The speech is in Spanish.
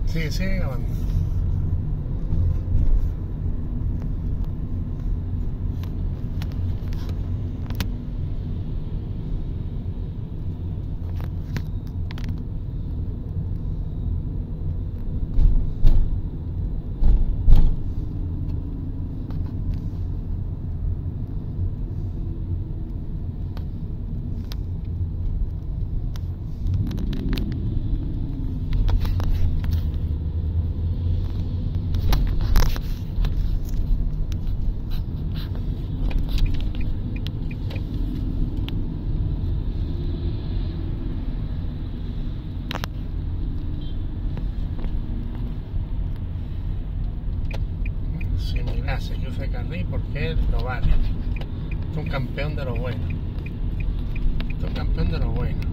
Sí, sigue grabando. Sí, muy gracias, yo soy Carril porque él lo vale. Es un campeón de lo bueno. Es un campeón de lo bueno.